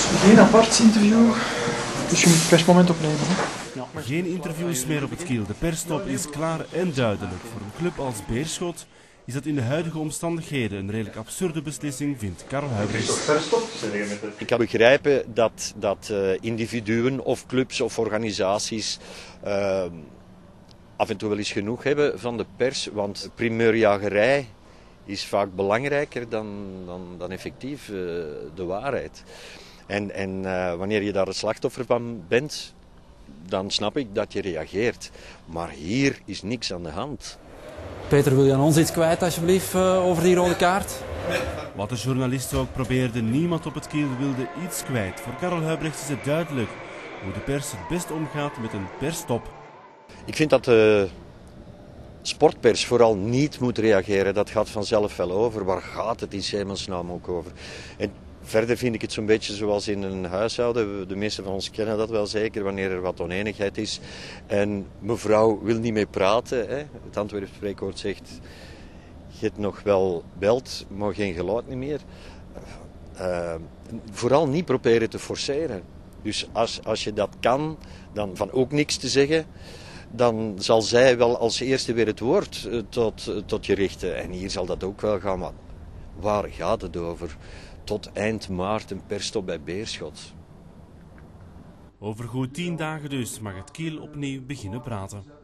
Geen apart interview, dus je moet het persmoment opnemen. Hè? Ja, geen interviews meer op het Kiel. De persstop is klaar en duidelijk. Voor een club als Beerschot is dat in de huidige omstandigheden een redelijk absurde beslissing, vindt Karel Huibrechts. Ik kan begrijpen dat individuen of clubs of organisaties af en toe wel eens genoeg hebben van de pers, want primeurjagerij is vaak belangrijker dan effectief de waarheid. En wanneer je daar het slachtoffer van bent, dan snap ik dat je reageert. Maar hier is niks aan de hand. Peter, wil je aan ons iets kwijt alsjeblieft over die rode kaart? Wat de journalisten ook probeerden, niemand op het Kiel wilde iets kwijt. Voor Karel Huibrechts is het duidelijk hoe de pers het best omgaat met een persstop. Ik vind dat de sportpers vooral niet moet reageren. Dat gaat vanzelf wel over. Waar gaat het in 's hemelsnaam ook over? En verder vind ik het zo'n beetje zoals in een huishouden. De meesten van ons kennen dat wel zeker, wanneer er wat oneenigheid is. En mevrouw wil niet mee praten. Hè. Het Antwerps spreekwoord zegt, je hebt nog wel belt, maar geen geluid niet meer. Vooral niet proberen te forceren. Dus als je dat kan, dan van ook niks te zeggen, dan zal zij wel als eerste weer het woord tot je richten. En hier zal dat ook wel gaan, maar waar gaat het over? Tot eind maart een persstop bij Beerschot. Over goed 10 dagen dus mag het Kiel opnieuw beginnen praten.